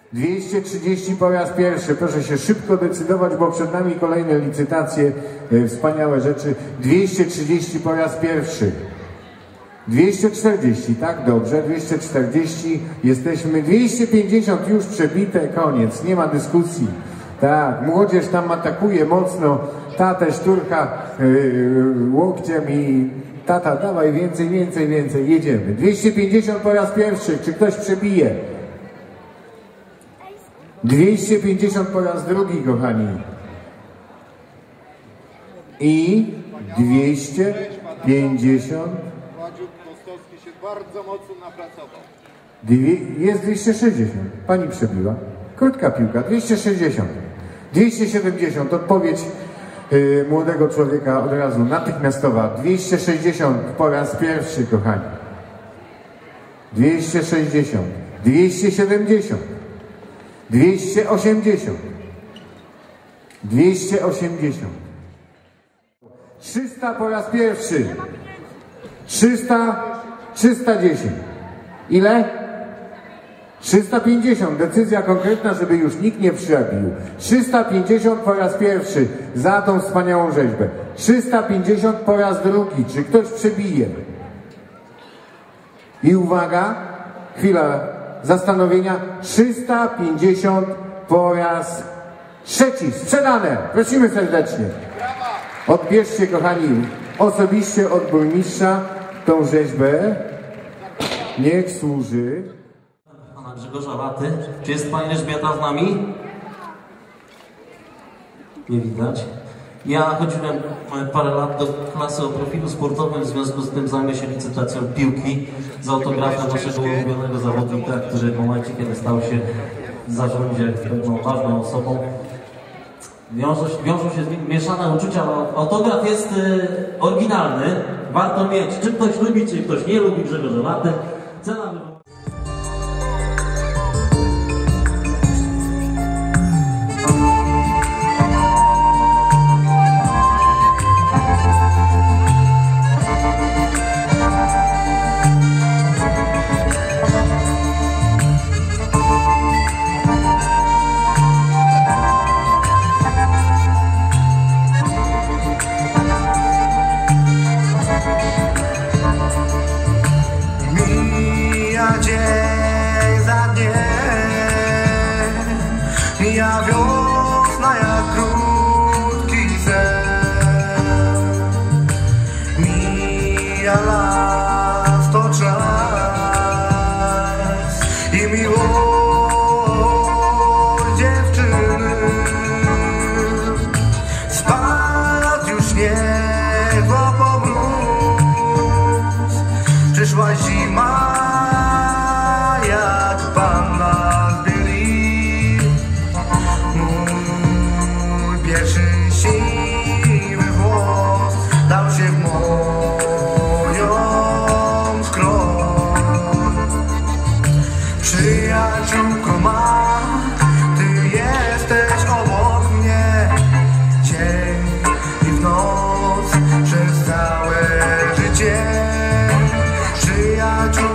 230 po raz pierwszy. Proszę się szybko decydować, bo przed nami kolejne licytacje, wspaniałe rzeczy. 230 po raz pierwszy. 240, tak? Dobrze, 240, jesteśmy, 250 już przebite, koniec, nie ma dyskusji. Tak, młodzież tam atakuje mocno, tatę szturcha łokciem i tata, dawaj więcej, więcej, więcej, jedziemy. 250 po raz pierwszy, czy ktoś przebije? 250 po raz drugi, kochani. I 250. Kostowski się bardzo mocno napracował. Jest 260. Pani przebiła. Krótka piłka. 260. 270. Odpowiedź młodego człowieka od razu natychmiastowa. 260 po raz pierwszy, kochani. 260. 270. 280. 280. 300 po raz pierwszy. 310. Ile? 350. Decyzja konkretna, żeby już nikt nie przebił. 350 po raz pierwszy za tą wspaniałą rzeźbę. 350 po raz drugi. Czy ktoś przebije? I uwaga, chwila zastanowienia. 350 po raz trzeci. Sprzedane. Prosimy serdecznie. Odbierzcie, kochani, osobiście od burmistrza tą rzeźbę. Niech służy. Pana Grzegorza Laty. Czy jest pani Elżbieta z nami? Nie widać. Ja chodziłem parę lat do klasy o profilu sportowym, w związku z tym zajmę się licytacją piłki z autografem naszego ulubionego zawodnika, który w momencie, kiedy stał się w zarządzie pewną ważną osobą, wiążą się z nim mieszane uczucia, bo autograf jest oryginalny, warto mieć. Czy ktoś lubi, czy ktoś nie lubi Grzegorza Laty. Cena dzień za dniem, mija wiosna jak krótki sen, mija las to czas i miłość dziewczyny. Spadł już niebo pomróz, przyszła zima jak panna z Billy. Mój pierwszy siwy włos dał się w moją skroń. Przyjaciółko ma, ty jesteś obok mnie, dzień i w noc przez całe życie. Przyjaciółko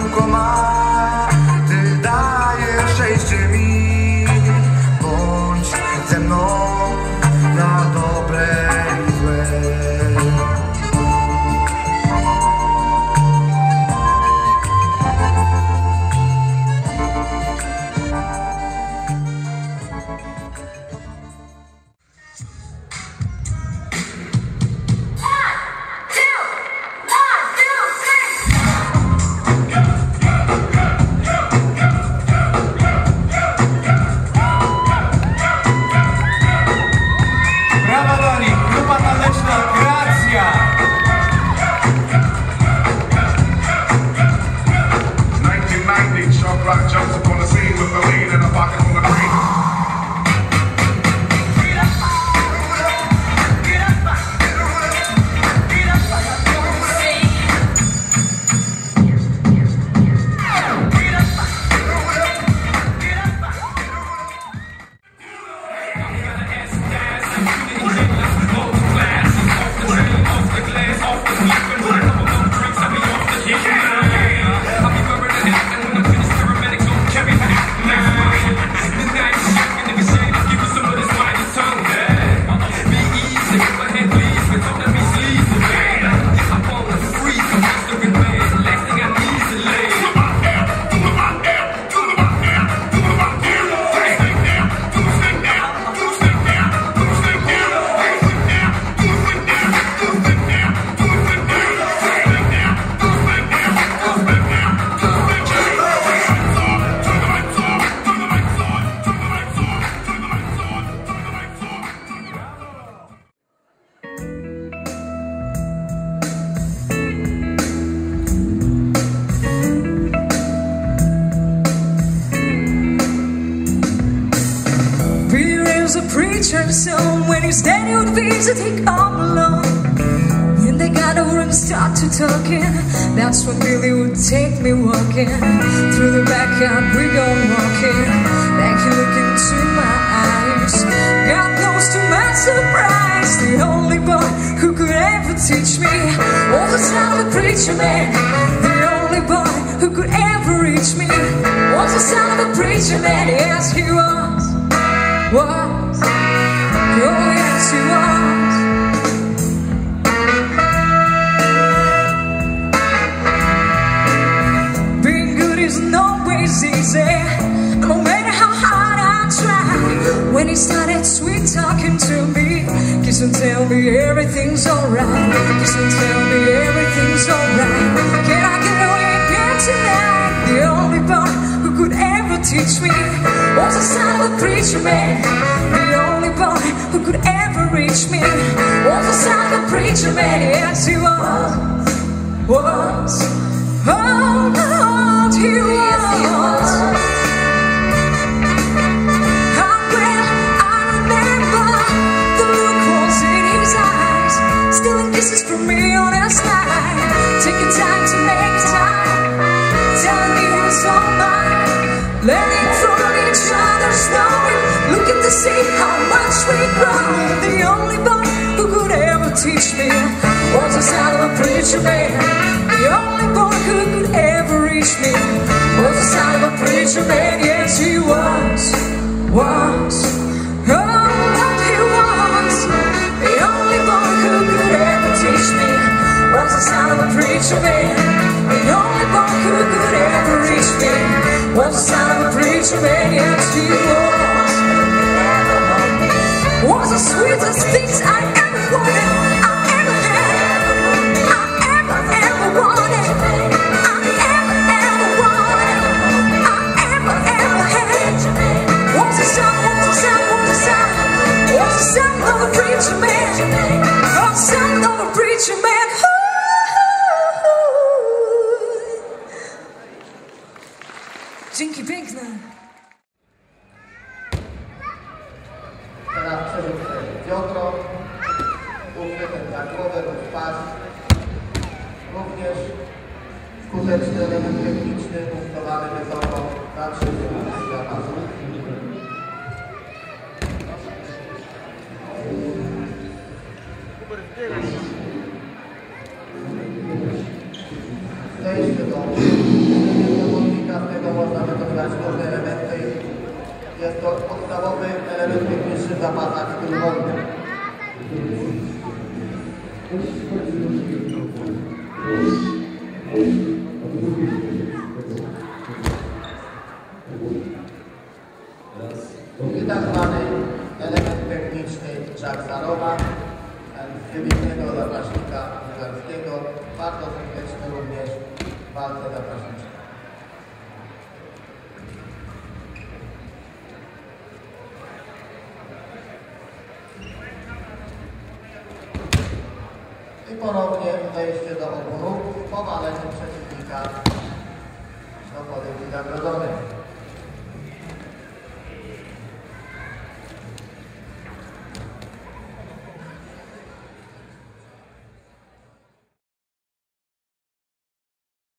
preacher's home. When his daddy would visit, he'd come along. When they got over and start to talking, that's when Billy would take me walking. Through the backyard we go walking. Then he looked into my eyes. God knows to my surprise, the only boy who could ever teach me was the son of a preacher man. The only boy who could ever reach me was the son of a preacher man. Yes, he was. Oh yes, he was. Being good isn't always easy, no matter how hard I try. When he started sweet talking to me, kiss and tell me everything's alright. Kiss and tell me everything's alright. Can I get away again tonight? The only boy who could ever teach me was the son of a preacher man. The only boy who could ever reach me was the son of a preacher man. Yes, he was. Oh Lord, he was. How well I remember the look was in his eyes, stealing kisses from me on his night, taking time to make time, telling me he was all mine, learning from each other's story, looking to see how much we grow. The only boy who could ever teach me was the son of a preacher man. The only boy who could ever reach me was the son of a preacher man. Yes, he was. Oh Lord, he was. The only boy who could ever teach me was the son of a preacher man. The only boy who could ever reach me was the son of a preacher man. Yes, he was. Was the sweetest things I ever wanted, I ever had, I ever wanted, I ever wanted, I ever had. Was the son of a preacher man, a son of a preacher man. Dzięki piękne. Teraz przerzucę biodro, uchwytem za głowę lub pas. Również skuteczny element techniczny montowany wysoko na 3 zapasu. Zejście do zawodnika, z tego można wykonać różne elementy. Jest to podstawowy element techniczny w zapasach stylu i tak zwany element techniczny Jacksarowa, z wybitnego zapaśnika bułgarskiego, bardzo skuteczny również w walce zapaśniczej. I ponownie wejście do obu nóg z powaleniem przeciwnika do pozycji zagrodzonej.